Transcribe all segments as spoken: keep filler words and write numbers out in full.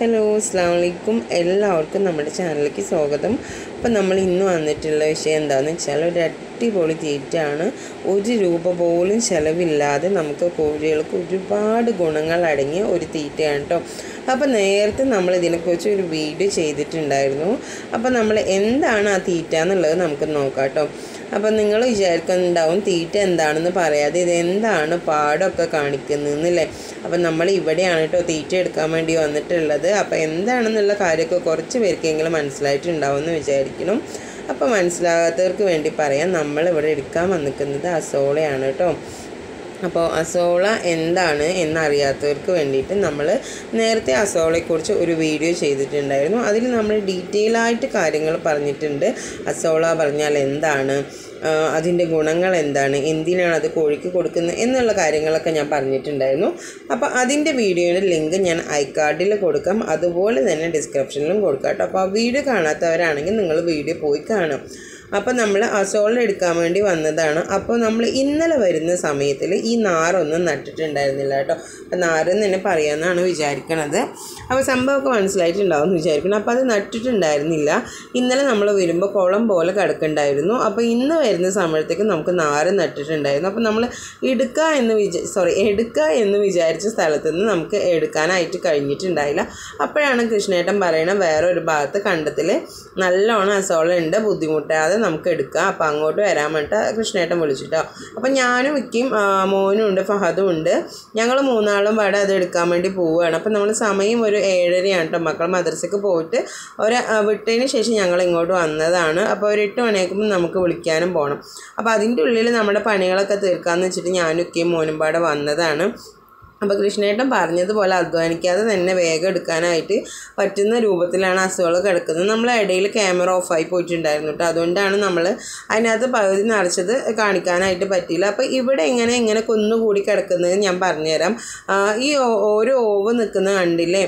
Hello അസ്സലാമു അലൈക്കും എല്ലാവർക്കും നമ്മുടെ ചാനലിലേക്ക് സ്വാഗതം. അപ്പം നമ്മൾ ഇന്ന് വന്നിട്ടുള്ള വിഷയം എന്താണെന്ന് വെച്ചാൽ ഒരു അടിപൊളി തീറ്റയാണ്. ഒരു രൂപ പോലും ചിലവില്ലാതെ നമുക്ക് കോഴികൾക്ക് ഒരുപാട് ഗുണങ്ങൾ അടങ്ങിയ ഒരു തീറ്റയാണ് കേട്ടോ. അപ്പോൾ നേരത്തെ നമ്മൾ ഇതിനെക്കുറിച്ച് ഒരു വീഡിയോ ചെയ്തിട്ടുണ്ടായിരുന്നു. അപ്പോൾ നമ്മൾ എന്താണ് ആ തീറ്റ എന്നുള്ളത് നമുക്ക് നോക്കാം കേട്ടോ. അപ്പം നിങ്ങൾ വിചാരിക്കുന്നുണ്ടാവും തീറ്റ എന്താണെന്ന് പറയാതെ ഇതെന്താണ് പാടൊക്കെ കാണിക്കുന്നതെന്നല്ലേ. അപ്പം നമ്മൾ ഇവിടെയാണ് കേട്ടോ തീറ്റ എടുക്കാൻ വേണ്ടി വന്നിട്ടുള്ളത്. അപ്പോൾ എന്താണെന്നുള്ള കാര്യമൊക്കെ കുറച്ച് പേർക്കെങ്കിലും മനസ്സിലായിട്ടുണ്ടാവുമെന്ന് വിചാരിക്കണം. അപ്പോൾ മനസ്സിലാകാത്തവർക്ക് വേണ്ടി പറയാം, നമ്മളിവിടെ എടുക്കാൻ വന്നിരിക്കുന്നത് അസോളയാണ് കേട്ടോ. അപ്പോൾ അസോള എന്താണ് എന്നറിയാത്തവർക്ക് വേണ്ടിയിട്ട് നമ്മൾ നേരത്തെ അസോളയെക്കുറിച്ച് ഒരു വീഡിയോ ചെയ്തിട്ടുണ്ടായിരുന്നു. അതിൽ നമ്മൾ ഡീറ്റെയിൽ ആയിട്ട് കാര്യങ്ങൾ പറഞ്ഞിട്ടുണ്ട്. അസോള പറഞ്ഞാൽ എന്താണ്, അതിൻ്റെ ഗുണങ്ങൾ എന്താണ്, എന്തിനാണ് അത് കോഴിക്ക് കൊടുക്കുന്നത് എന്നുള്ള കാര്യങ്ങളൊക്കെ ഞാൻ പറഞ്ഞിട്ടുണ്ടായിരുന്നു. അപ്പോൾ അതിൻ്റെ വീഡിയോയുടെ ലിങ്ക് ഞാൻ ഐ കാർഡിൽ കൊടുക്കാം, അതുപോലെ തന്നെ ഡിസ്ക്രിപ്ഷനിലും കൊടുക്കാം കേട്ടോ. അപ്പോൾ ആ വീഡിയോ കാണാത്തവരാണെങ്കിൽ നിങ്ങൾ വീഡിയോ പോയി കാണാം. അപ്പോൾ നമ്മൾ അസോള എടുക്കാൻ വേണ്ടി വന്നതാണ്. അപ്പോൾ നമ്മൾ ഇന്നലെ വരുന്ന സമയത്തിൽ ഈ നാറൊന്നും നട്ടിട്ടുണ്ടായിരുന്നില്ല കേട്ടോ. അപ്പോൾ നാരെന്ന് തന്നെ പറയാമെന്നാണ് വിചാരിക്കണത്. അപ്പോൾ സംഭവമൊക്കെ മനസ്സിലായിട്ടുണ്ടാവും എന്ന് വിചാരിക്കണം. അപ്പോൾ അത് നട്ടിട്ടുണ്ടായിരുന്നില്ല. ഇന്നലെ നമ്മൾ വരുമ്പോൾ കുളം പോലെ കിടക്കുന്നുണ്ടായിരുന്നു. അപ്പോൾ ഇന്ന് വരുന്ന സമയത്തേക്ക് നമുക്ക് നാര് നട്ടിട്ടുണ്ടായിരുന്നു. അപ്പോൾ നമ്മൾ എടുക്കുക എന്ന് വിചാ സോറി എടുക്കുക എന്ന് വിചാരിച്ച സ്ഥലത്ത് നിന്ന് നമുക്ക് എടുക്കാനായിട്ട് കഴിഞ്ഞിട്ടുണ്ടായില്ല. അപ്പോഴാണ് കൃഷ്ണേട്ടൻ പറയണ വേറെ ഒരു ഭാഗത്ത് കണ്ടത്തിൽ നല്ലോണം അസോള ഉണ്ട്, ബുദ്ധിമുട്ടാതെ നമുക്ക് എടുക്കാം, അപ്പോൾ അങ്ങോട്ട് വരാൻ വേണ്ടിയിട്ട് കൃഷ്ണേട്ടൻ വിളിച്ചിട്ടോ. അപ്പോൾ ഞാനും വിക്കും മോനും ഉണ്ട്, ഫഹദും ഉണ്ട്. ഞങ്ങൾ മൂന്നാളും പാടെ അത് എടുക്കാൻ വേണ്ടി പോവുകയാണ്. അപ്പോൾ നമ്മൾ സമയം ഒരു ഏഴരയാണ് കേട്ടോ. മക്കൾ മദ്രസയ്ക്ക് പോയിട്ട് ഒരു വിട്ടതിന് ശേഷം ഞങ്ങൾ ഇങ്ങോട്ട് വന്നതാണ്. അപ്പോൾ ഒരു എട്ട് മണിയാക്കുമ്പോൾ നമുക്ക് വിളിക്കാനും പോകണം. അപ്പോൾ അതിൻ്റെ ഉള്ളിൽ നമ്മുടെ പണികളൊക്കെ തീർക്കാമെന്ന് വെച്ചിട്ട് ഞാനും വിക്കും മോനും പാടെ വന്നതാണ്. അപ്പോൾ കൃഷ്ണേട്ടൻ പറഞ്ഞതുപോലെ അധ്വാനിക്കാതെ തന്നെ വേഗം എടുക്കാനായിട്ട് പറ്റുന്ന രൂപത്തിലാണ് അസുഖങ്ങൾ കിടക്കുന്നത്. നമ്മൾ ഇടയിൽ ക്യാമറ ഓഫായി പോയിട്ടുണ്ടായിരുന്നു കേട്ടോ. അതുകൊണ്ടാണ് നമ്മൾ അതിനകത്ത് പകുതി നിറച്ചത് കാണിക്കാനായിട്ട് പറ്റിയില്ല. അപ്പോൾ ഇവിടെ എങ്ങനെ എങ്ങനെ കുന്നുകൂടി കിടക്കുന്നത് ഞാൻ പറഞ്ഞുതരാം. ഈ ഓരോ ഓവ് നിൽക്കുന്ന കണ്ടില്ലേ,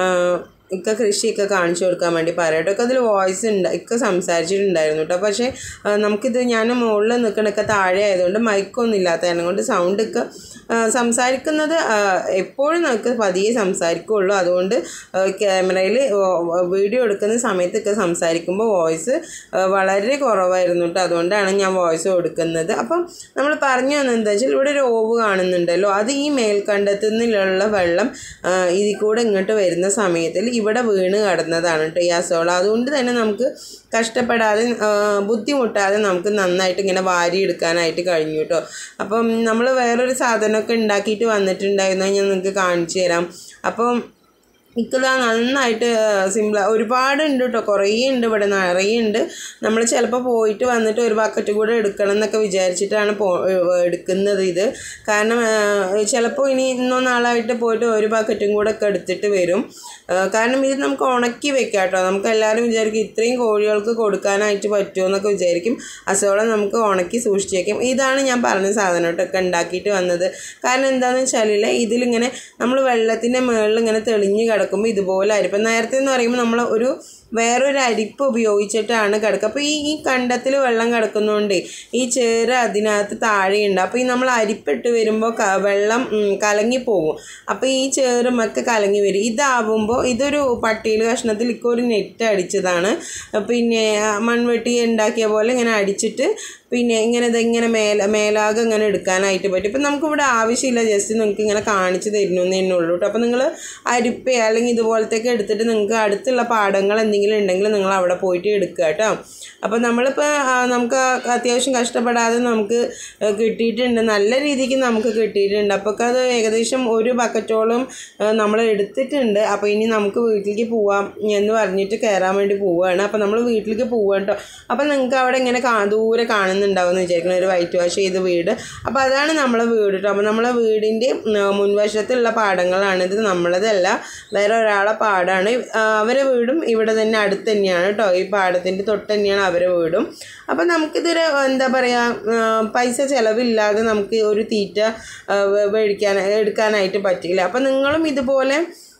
ഇക്ക കൃഷിയൊക്കെ കാണിച്ചു കൊടുക്കാൻ വേണ്ടി പറയട്ടോ. ഒക്കെ അതിൽ വോയിസ് ഉണ്ട്, ഇക്ക സംസാരിച്ചിട്ടുണ്ടായിരുന്നു കേട്ടോ. പക്ഷേ നമുക്കിത് ഞാൻ മുകളിൽ നിൽക്കണൊക്കെ താഴെ ആയതുകൊണ്ട് മൈക്കൊന്നും ഇല്ലാത്ത കാരണം കൊണ്ട് സൗണ്ട് ഒക്കെ സംസാരിക്കുന്നത് എപ്പോഴും നമുക്ക് പതിയെ സംസാരിക്കുകയുള്ളൂ. അതുകൊണ്ട് ക്യാമറയിൽ വീഡിയോ എടുക്കുന്ന സമയത്തൊക്കെ സംസാരിക്കുമ്പോൾ വോയിസ് വളരെ കുറവായിരുന്നു കേട്ടോ. അതുകൊണ്ടാണ് ഞാൻ വോയിസ് കൊടുക്കുന്നത്. അപ്പം നമ്മൾ പറഞ്ഞു വന്നത് എന്താ വെച്ചാൽ ഇവിടെ ഒരു ഓവ് കാണുന്നുണ്ടല്ലോ, അത് ഈ മേൽക്കണ്ടത്തിൽ നിന്നുള്ള വെള്ളം ഇതിൽ കൂടെ ഇങ്ങോട്ട് വരുന്ന സമയത്തിൽ ഇവിടെ വീണ് കിടന്നതാണ് കേട്ടോ ഈ അസോള. അതുകൊണ്ട് തന്നെ നമുക്ക് കഷ്ടപ്പെടാതെ ബുദ്ധിമുട്ടാതെ നമുക്ക് നന്നായിട്ട് ഇങ്ങനെ വാരിയെടുക്കാനായിട്ട് കഴിഞ്ഞു കേട്ടോ. അപ്പം നമ്മൾ വേറൊരു സാധനമൊക്കെ ഉണ്ടാക്കിയിട്ട് വന്നിട്ടുണ്ടായിരുന്നു, ഞാൻ നിങ്ങൾക്ക് കാണിച്ചു തരാം. അപ്പം ഇക്കതാ നന്നായിട്ട് സിമ്പിൾ ഒരുപാടുണ്ട് കേട്ടോ, കുറേ ഉണ്ട് ഇവിടെ, നിറയെ ഉണ്ട്. നമ്മൾ ചിലപ്പോൾ പോയിട്ട് വന്നിട്ട് ഒരു ബക്കറ്റ് കൂടെ എടുക്കണം എന്നൊക്കെ വിചാരിച്ചിട്ടാണ് പോ എടുക്കുന്നത് ഇത്. കാരണം ചിലപ്പോൾ ഇനി ഇന്നോ നാളായിട്ട് പോയിട്ട് ഒരു ബക്കറ്റും കൂടെ ഒക്കെ എടുത്തിട്ട് വരും. കാരണം ഇത് നമുക്ക് ഉണക്കി വെക്കാം കേട്ടോ. നമുക്ക് എല്ലാവരും വിചാരിക്കും ഇത്രയും കോഴികൾക്ക് കൊടുക്കാനായിട്ട് പറ്റുമോ എന്നൊക്കെ വിചാരിക്കും. അസോള നമുക്ക് ഉണക്കി സൂക്ഷിച്ച് വയ്ക്കും. ഇതാണ് ഞാൻ പറഞ്ഞ സാധനമായിട്ടൊക്കെ ഉണ്ടാക്കിയിട്ട് വന്നത്. കാരണം എന്താണെന്ന് വെച്ചാൽ ഇതിലിങ്ങനെ നമ്മൾ വെള്ളത്തിൻ്റെ മുകളിൽ ഇങ്ങനെ തെളിഞ്ഞ് കിടക്കുമ്പോൾ ഇതുപോലെ ആയിരിക്കും. നേരത്തെ എന്ന് പറയുമ്പോൾ നമ്മൾ ഒരു വേറൊരു അരിപ്പ് ഉപയോഗിച്ചിട്ടാണ് കിടക്കുക. അപ്പോൾ ഈ ഈ കണ്ടത്തിൽ വെള്ളം കിടക്കുന്നതുകൊണ്ട് ഈ ചേറ് അതിനകത്ത് താഴെയുണ്ട്. അപ്പോൾ ഈ നമ്മൾ അരിപ്പിട്ട് വരുമ്പോൾ വെള്ളം കലങ്ങിപ്പോകും. അപ്പോൾ ഈ ചേറുമൊക്കെ കലങ്ങി വരും. ഇതാവുമ്പോൾ ഇതൊരു പട്ടിയിൽ കഷ്ണത്തിൽ ഇപ്പോൾ ഒരു നെറ്റ് അടിച്ചതാണ്. പിന്നെ മൺവെട്ടി ഉണ്ടാക്കിയ പോലെ ഇങ്ങനെ അടിച്ചിട്ട് പിന്നെ ഇങ്ങനെ ഇതെങ്ങനെ മേല മേലാകെ ഇങ്ങനെ എടുക്കാനായിട്ട് പറ്റും. ഇപ്പം നമുക്കിവിടെ ആവശ്യമില്ല, ജസ്റ്റ് നിങ്ങൾക്ക് ഇങ്ങനെ കാണിച്ച് തരുന്നേ ഉള്ളൂ കേട്ടോ. അപ്പോൾ നിങ്ങൾ അരിപ്പ അല്ലെങ്കിൽ ഇതുപോലത്തേക്ക് എടുത്തിട്ട് നിങ്ങൾക്ക് അടുത്തുള്ള പാടങ്ങൾ എന്തെങ്കിലും ഉണ്ടെങ്കിൽ നിങ്ങൾ അവിടെ പോയിട്ട് എടുക്കുക കേട്ടോ. അപ്പോൾ നമ്മളിപ്പോൾ നമുക്ക് അത്യാവശ്യം കഷ്ടപ്പെടാതെ നമുക്ക് കിട്ടിയിട്ടുണ്ട്, നല്ല രീതിക്ക് നമുക്ക് കിട്ടിയിട്ടുണ്ട്. അപ്പോൾ അത് ഏകദേശം ഒരു ബക്കറ്റോളം നമ്മൾ എടുത്തിട്ടുണ്ട്. അപ്പോൾ ഇനി നമുക്ക് വീട്ടിലേക്ക് പോവാം എന്ന് പറഞ്ഞിട്ട് കയറാൻ വേണ്ടി പോവുകയാണ്. അപ്പോൾ നമ്മൾ വീട്ടിലേക്ക് പോവുക കേട്ടോ. അപ്പോൾ നിങ്ങൾക്ക് അവിടെ ഇങ്ങനെ ദൂരെ കാണുന്ന ഉണ്ടാവുമെന്ന് വിചാരിക്കണം, ഒരു വൈറ്റ് വാഷ് ചെയ്ത വീട്. അപ്പോൾ അതാണ് നമ്മളെ വീട് കേട്ടോ. അപ്പോൾ നമ്മളെ വീടിൻ്റെ മുൻവശത്തുള്ള പാടങ്ങളാണിത്, നമ്മളതല്ല, വേറെ ഒരാളെ പാടാണ്. അവരെ വീടും ഇവിടെ തന്നെ അടുത്ത് തന്നെയാണ് കേട്ടോ. ഈ പാടത്തിൻ്റെ തൊട്ട് തന്നെയാണ് അവരെ വീടും. അപ്പോൾ നമുക്കിതൊരു എന്താ പറയുക, പൈസ ചിലവില്ലാതെ നമുക്ക് ഒരു തീറ്റ മേടിക്കാൻ എടുക്കാനായിട്ട് പറ്റില്ല. അപ്പോൾ നിങ്ങളും ഇതുപോലെ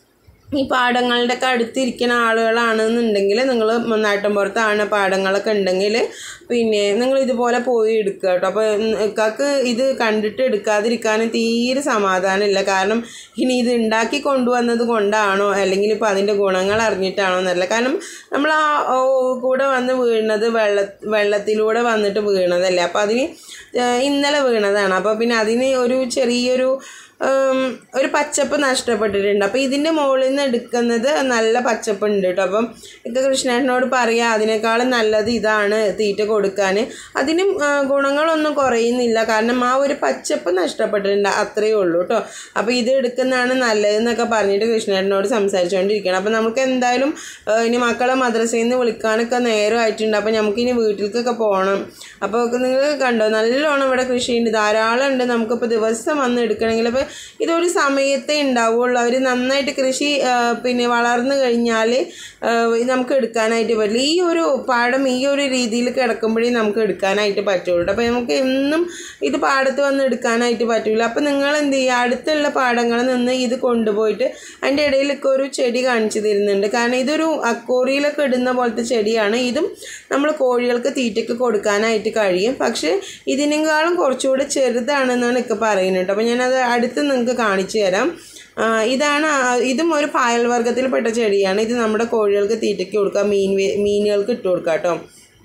ഈ പാടങ്ങളുടെയൊക്കെ അടുത്തിരിക്കുന്ന ആളുകളാണെന്നുണ്ടെങ്കിൽ നിങ്ങൾ നാട്ടിൻപുറത്താണ് പാടങ്ങളൊക്കെ ഉണ്ടെങ്കിൽ പിന്നെ നിങ്ങൾ ഇതുപോലെ പോയി എടുക്കുക കേട്ടോ. അപ്പോൾ ഇക്കാക്ക് ഇത് കണ്ടിട്ട് എടുക്കാതിരിക്കാനും തീരെ സമാധാനമില്ല. കാരണം ഇനി ഇത് ഉണ്ടാക്കി കൊണ്ടുവന്നത് കൊണ്ടാണോ അല്ലെങ്കിൽ ഇപ്പോൾ അതിൻ്റെ ഗുണങ്ങൾ അറിഞ്ഞിട്ടാണോ എന്നല്ല. കാരണം നമ്മൾ ആ കൂടെ വന്ന് വീണത് വെള്ള വെള്ളത്തിലൂടെ വന്നിട്ട് വീണതല്ലേ. അപ്പോൾ അതിന് ഇന്നലെ വീണതാണ്. അപ്പോൾ പിന്നെ അതിന് ഒരു ചെറിയൊരു ഒരു പച്ചപ്പ് നഷ്ടപ്പെട്ടിട്ടുണ്ട്. അപ്പോൾ ഇതിൻ്റെ മുകളിൽ നിന്ന് എടുക്കുന്നത് നല്ല പച്ചപ്പ് ഉണ്ട് കേട്ടോ. അപ്പം ഇക്ക കൃഷ്ണേട്ടനോട് പറയാം അതിനേക്കാളും നല്ലത് ഇതാണ് തീറ്റ കൊടുക്കാൻ. അതിനും ഗുണങ്ങളൊന്നും കുറയുന്നില്ല. കാരണം ആ ഒരു പച്ചപ്പ് നഷ്ടപ്പെട്ടിട്ടുണ്ട്, അത്രയേ ഉള്ളൂ കേട്ടോ. അപ്പോൾ ഇത് എടുക്കുന്നതാണ് നല്ലതെന്നൊക്കെ പറഞ്ഞിട്ട് കൃഷ്ണേട്ടനോട് സംസാരിച്ചുകൊണ്ടിരിക്കുകയാണ്. അപ്പോൾ നമുക്ക് എന്തായാലും ഇനി മക്കളെ മദ്രസയിൽ നിന്ന് വിളിക്കാനൊക്കെ നേരമായിട്ടുണ്ട്. അപ്പോൾ നമുക്കിനി വീട്ടിലേക്കൊക്കെ പോകണം. അപ്പോൾ നിങ്ങൾ കണ്ടോ നല്ലോണം ഇവിടെ കൃഷിയുണ്ട്, ധാരാളം ഉണ്ട്. നമുക്കിപ്പോൾ ദിവസം വന്ന് എടുക്കണമെങ്കിൽ അപ്പോൾ ഇതൊരു സമയത്തേ ഉണ്ടാവുള്ളൂ. അവർ നന്നായിട്ട് കൃഷി പിന്നെ വളർന്നു കഴിഞ്ഞാൽ നമുക്ക് എടുക്കാനായിട്ട് പറ്റില്ല. ഈ ഒരു പാടം ഈ ഒരു രീതിയിൽ കിടക്കുമ്പോഴേ നമുക്ക് എടുക്കാനായിട്ട് പറ്റുള്ളൂ. അപ്പോൾ നമുക്ക് എന്നും ഇത് പാടത്ത് വന്ന് എടുക്കാനായിട്ട് പറ്റില്ല. അപ്പോൾ നിങ്ങൾ എന്ത് ചെയ്യുക, അടുത്തുള്ള പാടങ്ങളിൽ നിന്ന് ഇത് കൊണ്ടുപോയിട്ട് അതിൻ്റെ ഇടയിലൊക്കെ ഒരു ചെടി കാണിച്ചു തരുന്നുണ്ട്. കാരണം ഇതൊരു അക്കോറിയിലൊക്കെ ഇടുന്ന പോലത്തെ ചെടിയാണ്. ഇതും നമ്മൾ കോഴികൾക്ക് തീറ്റയ്ക്ക് കൊടുക്കാനായിട്ട് കഴിയും. പക്ഷേ ഇതിനേക്കാളും കുറച്ചുകൂടെ ചെറുതാണെന്നാണ് ഒക്കെ പറയുന്നത്. അപ്പോൾ ഞാനത് അടുത്ത് നിങ്ങൾക്ക് കാണിച്ചു തരാം. ഇതാണ്, ഇതും ഒരു പായൽ വർഗ്ഗത്തിൽപ്പെട്ട ചെടിയാണ്. ഇത് നമ്മുടെ കോഴികൾക്ക് തീറ്റയ്ക്ക് കൊടുക്കാം, മീൻ മീനുകൾക്ക് ഇട്ട് കൊടുക്കാം കേട്ടോ.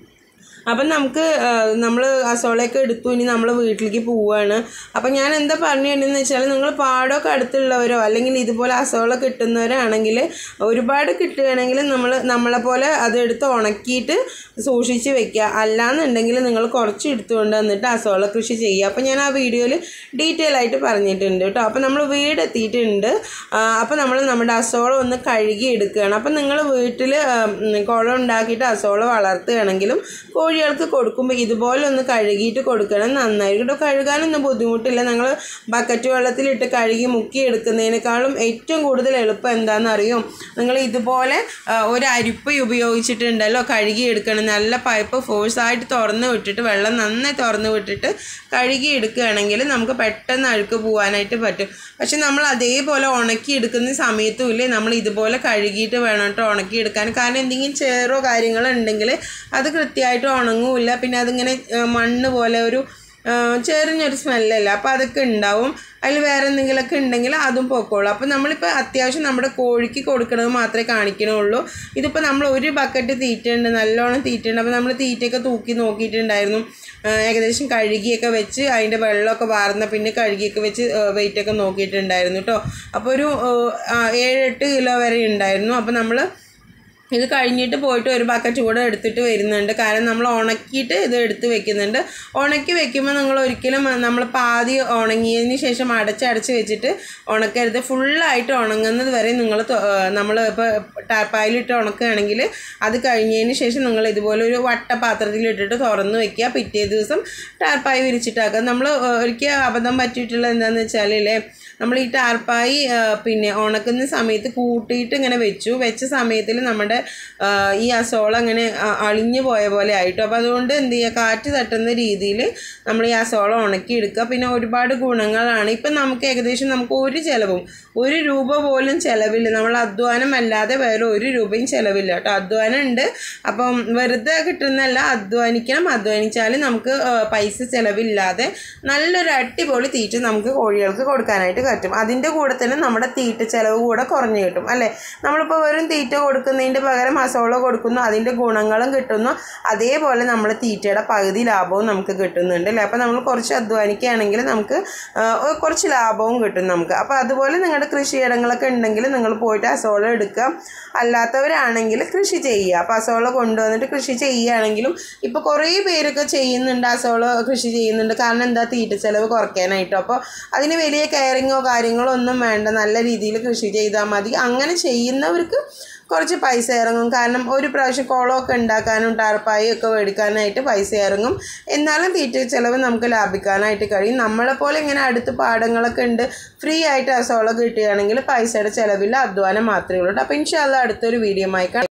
അപ്പം നമുക്ക് നമ്മൾ അസോളയൊക്കെ എടുത്തു, ഇനി നമ്മൾ വീട്ടിലേക്ക് പോവുകയാണ്. അപ്പം ഞാൻ എന്താ പറഞ്ഞിട്ടുണ്ടെന്ന് വെച്ചാൽ നിങ്ങൾ പാടമൊക്കെ അടുത്തുള്ളവരോ അല്ലെങ്കിൽ ഇതുപോലെ അസോള കിട്ടുന്നവരാണെങ്കിൽ ഒരുപാട് കിട്ടുകയാണെങ്കിൽ നമ്മൾ നമ്മളെപ്പോലെ അതെടുത്ത് ഉണക്കിയിട്ട് സൂക്ഷിച്ച് വെക്കുക. അല്ലാന്നുണ്ടെങ്കിൽ നിങ്ങൾ കുറച്ച് എടുത്തുകൊണ്ട് വന്നിട്ട് അസോള കൃഷി ചെയ്യുക. അപ്പം ഞാൻ ആ വീഡിയോയിൽ ഡീറ്റെയിൽ ആയിട്ട് പറഞ്ഞിട്ടുണ്ട് കേട്ടോ. അപ്പം നമ്മൾ വീടെത്തിയിട്ടുണ്ട്. അപ്പം നമ്മൾ നമ്മുടെ അസോള ഒന്ന് കഴുകി എടുക്കുകയാണ്. അപ്പം നിങ്ങൾ വീട്ടിൽ കുളം ഉണ്ടാക്കിയിട്ട് അസോള വളർത്തുകയാണെങ്കിലും കോഴികൾക്ക് കൊടുക്കുമ്പോൾ ഇതുപോലെ ഒന്ന് കഴുകിയിട്ട് കൊടുക്കണം, നന്നായിരിക്കും കേട്ടോ. കഴുകാനൊന്നും ബുദ്ധിമുട്ടില്ല. നിങ്ങൾ ബക്കറ്റ് വെള്ളത്തിലിട്ട് കഴുകി മുക്കി എടുക്കുന്നതിനേക്കാളും ഏറ്റവും കൂടുതൽ എളുപ്പം എന്താണെന്നറിയോ, നിങ്ങൾ ഇതുപോലെ ഒരു അരിപ്പ ഉപയോഗിച്ചിട്ടുണ്ടല്ലോ കഴുകി എടുക്കണം. നല്ല പൈപ്പ് ഫോഴ്സായിട്ട് തുറന്ന് വിട്ടിട്ട് വെള്ളം നന്നായി തുറന്ന് വിട്ടിട്ട് കഴുകി എടുക്കുകയാണെങ്കിൽ നമുക്ക് പെട്ടെന്ന് അഴുക്ക് പോകാനായിട്ട് പറ്റും. പക്ഷെ നമ്മൾ അതേപോലെ ഉണക്കി എടുക്കുന്ന സമയത്തും ഇല്ലേ നമ്മൾ ഇതുപോലെ കഴുകിയിട്ട് വേണം കേട്ടോ ഉണക്കിയെടുക്കാൻ. കാരണം എന്തെങ്കിലും ചേറോ കാര്യങ്ങളോ ഉണ്ടെങ്കിൽ അത് കൃത്യമായിട്ട് ഉണങ്ങില്ല. പിന്നെ അതിങ്ങനെ മണ്ണ് പോലെ ഒരു ചെറിഞ്ഞൊരു സ്മെല്ലല്ല, അപ്പോൾ അതൊക്കെ ഉണ്ടാവും. അതിൽ വേറെ എന്തെങ്കിലുമൊക്കെ ഉണ്ടെങ്കിൽ അതും പൊക്കോളൂ. അപ്പോൾ നമ്മളിപ്പോൾ അത്യാവശ്യം നമ്മുടെ കോഴിക്ക് കൊടുക്കണത് മാത്രമേ കാണിക്കണുള്ളൂ. ഇതിപ്പോൾ നമ്മൾ ഒരു ബക്കറ്റ് തീറ്റ ഉണ്ട്, നല്ലോണം തീറ്റ ഉണ്ട്. അപ്പോൾ നമ്മൾ തീറ്റയൊക്കെ തൂക്കി നോക്കിയിട്ടുണ്ടായിരുന്നു. ഏകദേശം കഴുകിയൊക്കെ വെച്ച് അതിൻ്റെ വെള്ളമൊക്കെ വാർന്ന പിന്നെ കഴുകിയൊക്കെ വെച്ച് വെയിറ്റൊക്കെ നോക്കിയിട്ടുണ്ടായിരുന്നു കേട്ടോ. അപ്പോൾ ഒരു ഏഴെട്ട് കിലോ വരെ ഉണ്ടായിരുന്നു. അപ്പോൾ നമ്മൾ ഇത് കഴിഞ്ഞിട്ട് പോയിട്ട് ഒരു ബക്കറ്റ് കൂടെ എടുത്തിട്ട് വരുന്നുണ്ട്. കാരണം നമ്മൾ ഉണക്കിയിട്ട് ഇത് എടുത്ത് വെക്കുന്നുണ്ട്. ഉണക്കി വെക്കുമ്പോൾ നിങ്ങൾ ഒരിക്കലും നമ്മൾ പാതി ഉണങ്ങിയതിന് ശേഷം അടച്ചടച്ച് വെച്ചിട്ട് ഉണക്കരുത്. ഫുള്ളായിട്ട് ഉണങ്ങുന്നത് വരെ നിങ്ങൾ നമ്മൾ ഇപ്പോൾ ടാർപ്പായിലിട്ട് ഉണക്കുകയാണെങ്കിൽ അത് കഴിഞ്ഞതിന് ശേഷം നിങ്ങൾ ഇതുപോലെ ഒരു വട്ടപാത്രത്തിലിട്ടിട്ട് തുറന്ന് വെക്കുക. പിറ്റേ ദിവസം ടാർപ്പായി വിരിച്ചിട്ടാക്കുക. നമ്മൾ ഒരിക്കൽ അബദ്ധം പറ്റിയിട്ടുള്ള എന്താണെന്ന് വെച്ചാൽ ഇല്ലേ, നമ്മൾ ഈ ടാർപ്പായി പിന്നെ ഉണക്കുന്ന സമയത്ത് കൂട്ടിയിട്ട് ഇങ്ങനെ വെച്ചു വെച്ച സമയത്തിൽ നമ്മുടെ ഈ അസോള അങ്ങനെ അളിഞ്ഞു പോയ പോലെ ആയിട്ടു. അപ്പോൾ അതുകൊണ്ട് എന്ത് ചെയ്യുക, കാറ്റ് തട്ടുന്ന രീതിയിൽ നമ്മൾ ഈ അസോള ഉണക്കിയെടുക്കുക. പിന്നെ ഒരുപാട് ഗുണങ്ങളാണ്. ഇപ്പം നമുക്ക് ഏകദേശം നമുക്ക് ഒരു ചിലവും ഒരു രൂപ പോലും ചിലവില്ല. നമ്മൾ അധ്വാനം അല്ലാതെ വേറെ ഒരു രൂപയും ചിലവില്ല കേട്ടോ. അധ്വാനം ഉണ്ട്, അപ്പം വെറുതെ കിട്ടുന്നല്ല, അധ്വാനിക്കണം. അധ്വാനിച്ചാൽ നമുക്ക് പൈസ ചിലവില്ലാതെ നല്ലൊരു അടിപൊളി തീറ്റ നമുക്ക് കോഴികൾക്ക് കൊടുക്കാനായിട്ട് പറ്റും. അതിൻ്റെ കൂടെ തന്നെ നമ്മുടെ തീറ്റ ചിലവ് കൂടെ കുറഞ്ഞു കിട്ടും അല്ലേ. നമ്മളിപ്പോൾ വെറും തീറ്റ കൊടുക്കുന്നതിൻ്റെ പകരം അസോള കൊടുക്കുന്നു, അതിൻ്റെ ഗുണങ്ങളും കിട്ടുന്നു. അതേപോലെ നമ്മൾ തീറ്റയുടെ പകുതി ലാഭവും നമുക്ക് കിട്ടുന്നുണ്ട് അല്ലേ. അപ്പോൾ നമ്മൾ കുറച്ച് അധ്വാനിക്കുകയാണെങ്കിൽ നമുക്ക് കുറച്ച് ലാഭവും കിട്ടും നമുക്ക്. അപ്പോൾ അതുപോലെ നിങ്ങളുടെ കൃഷിയിടങ്ങളൊക്കെ ഉണ്ടെങ്കിൽ നിങ്ങൾ പോയിട്ട് അസോള എടുക്കുക. അല്ലാത്തവരാണെങ്കിൽ കൃഷി ചെയ്യുക. അപ്പോൾ അസോള കൊണ്ടുവന്നിട്ട് കൃഷി ചെയ്യുകയാണെങ്കിലും ഇപ്പോൾ കുറേ പേരൊക്കെ ചെയ്യുന്നുണ്ട്, അസോള കൃഷി ചെയ്യുന്നുണ്ട്. കാരണം എന്താ, തീറ്റ ചിലവ് കുറയ്ക്കാനായിട്ടോ. അപ്പോൾ അതിന് വലിയ കെയറിങ്ങോ കാര്യങ്ങളോ ഒന്നും വേണ്ട, നല്ല രീതിയിൽ കൃഷി ചെയ്താൽ മതി. അങ്ങനെ ചെയ്യുന്നവർക്ക് കുറച്ച് പൈസ ഇറങ്ങും. കാരണം ഒരു പ്രാവശ്യം കുളമൊക്കെ ഉണ്ടാക്കാനും ടാർപ്പായും ഒക്കെ മേടിക്കാനായിട്ട് പൈസ ഇറങ്ങും. എന്നാലും തീറ്റ ചിലവ് നമുക്ക് ലാഭിക്കാനായിട്ട് കഴിയും. നമ്മളെപ്പോലെ ഇങ്ങനെ അടുത്ത് പാടങ്ങളൊക്കെ ഉണ്ട്, ഫ്രീ ആയിട്ട് അസോള കിട്ടുകയാണെങ്കിൽ പൈസയുടെ ചിലവില്ല, അധ്വാനം മാത്രമേ ഉള്ളൂ. അപ്പോൾ ഇൻഷാ അല്ലാഹ് അടുത്തൊരു വീഡിയോ ആയി